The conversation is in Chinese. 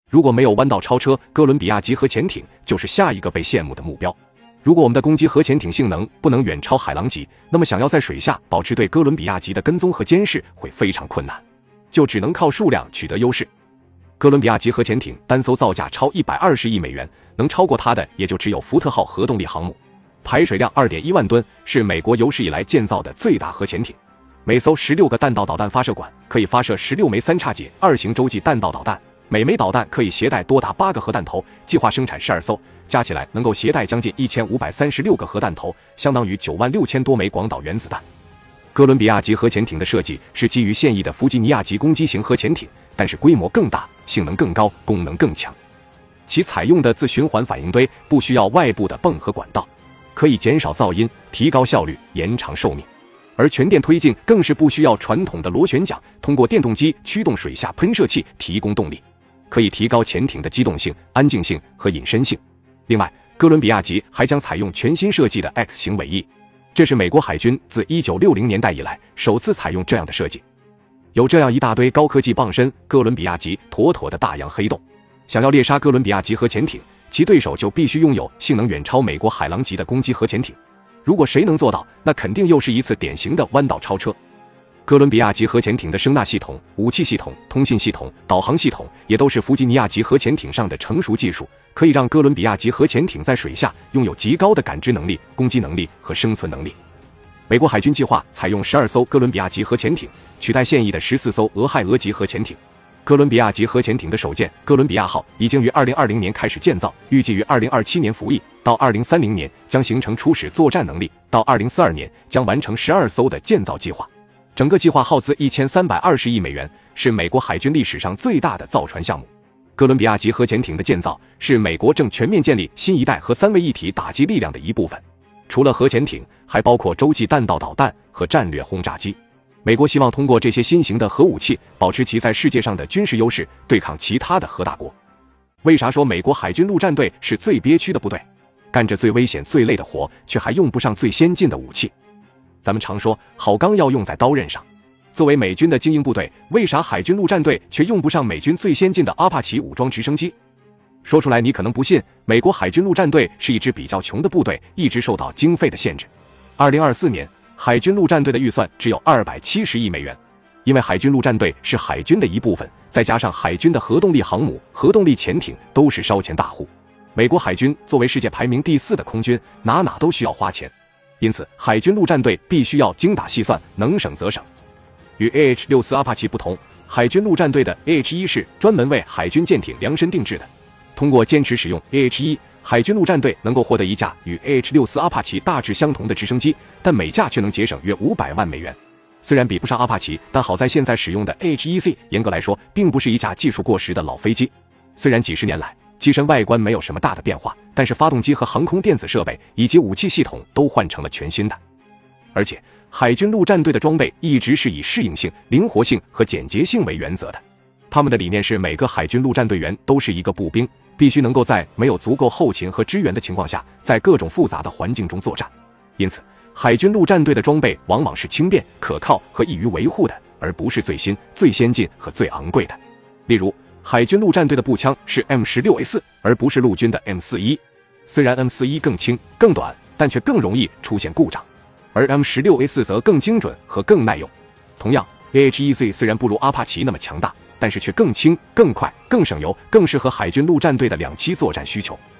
如果没有弯道超车，哥伦比亚级核潜艇就是下一个被羡慕的目标。如果我们的攻击核潜艇性能不能远超海狼级，那么想要在水下保持对哥伦比亚级的跟踪和监视会非常困难，就只能靠数量取得优势。哥伦比亚级核潜艇单艘造价超120亿美元，能超过它的也就只有福特号核动力航母，排水量2.1万吨，是美国有史以来建造的最大核潜艇。每艘16个弹道导弹发射管，可以发射16枚3叉戟2型洲际弹道导弹，每枚导弹可以携带多达8个核弹头，计划生产12艘，加起来能够携带将近1536个核弹头，相当于96000多枚广岛原子弹。哥伦比亚级核潜艇的设计是基于现役的弗吉尼亚级攻击型核潜艇，但是规模更大，性能更高，功能更强。其采用的自循环反应堆不需要外部的泵和管道，可以减少噪音，提高效率，延长寿命。而全电推进更是不需要传统的螺旋桨，通过电动机驱动水下喷射器提供动力，可以提高潜艇的机动性、安静性和隐身性。另外，哥伦比亚级还将采用全新设计的 X 型尾翼，这是美国海军自1960年代以来首次采用这样的设计。有这样一大堆高科技傍身，哥伦比亚级妥妥的大洋黑洞。想要猎杀哥伦比亚级核潜艇，其对手就必须拥有性能远超美国海狼级的攻击核潜艇。如果谁能做到，那肯定又是一次典型的弯道超车。哥伦比亚级核潜艇的声纳系统、武器系统、通信系统、导航系统也都是弗吉尼亚级核潜艇上的成熟技术，可以让哥伦比亚级核潜艇在水下拥有极高的感知能力、攻击能力和生存能力。美国海军计划采用12艘哥伦比亚级核潜艇，取代现役的14艘俄亥俄级核潜艇。哥伦比亚级核潜艇的首舰哥伦比亚号已经于2020年开始建造，预计于2027年服役，到2030年将形成初始作战能力，到2042年将完成12艘的建造计划。整个计划耗资1320亿美元，是美国海军历史上最大的造船项目。哥伦比亚级核潜艇的建造是美国正全面建立新一代核三位一体打击力量的一部分，除了核潜艇，还包括洲际弹道导弹和战略轰炸机。美国希望通过这些新型的核武器，保持其在世界上的军事优势，对抗其他的核大国。为啥说美国海军陆战队是最憋屈的部队？干着最危险最累的活，却还用不上最先进的武器。咱们常说好钢要用在刀刃上，作为美军的精英部队，为啥海军陆战队却用不上美军最先进的阿帕奇武装直升机？说出来你可能不信，美国海军陆战队是一支比较穷的部队，一直受到经费的限制。2024年海军陆战队的预算只有270亿美元，因为海军陆战队是海军的一部分，再加上海军的核动力航母、核动力潜艇都是烧钱大户。美国海军作为世界排名第4的空军，哪都需要花钱，因此海军陆战队必须要精打细算，能省则省。与 AH-64 阿帕奇不同，海军陆战队的 AH-1是专门为海军舰艇量身定制的。通过坚持使用 AH-1，海军陆战队能够获得一架与 AH-64 阿帕奇大致相同的直升机，但每架却能节省约500万美元。虽然比不上阿帕奇，但好在现在使用的 AH-1C 严格来说并不是一架技术过时的老飞机。虽然几十年来机身外观没有什么大的变化，但是发动机和航空电子设备以及武器系统都换成了全新的。而且海军陆战队的装备一直是以适应性、灵活性和简洁性为原则的。他们的理念是每个海军陆战队员都是一个步兵，必须能够在没有足够后勤和支援的情况下，在各种复杂的环境中作战。因此海军陆战队的装备往往是轻便、可靠和易于维护的，而不是最新、最先进和最昂贵的。例如海军陆战队的步枪是 M16A4， 而不是陆军的 M41。虽然 M41 更轻、更短，但却更容易出现故障，而 M16A4 则更精准和更耐用。同样 AH-1Z 虽然不如阿帕奇那么强大，但是却更轻、更快、更省油，更适合海军陆战队的两栖作战需求。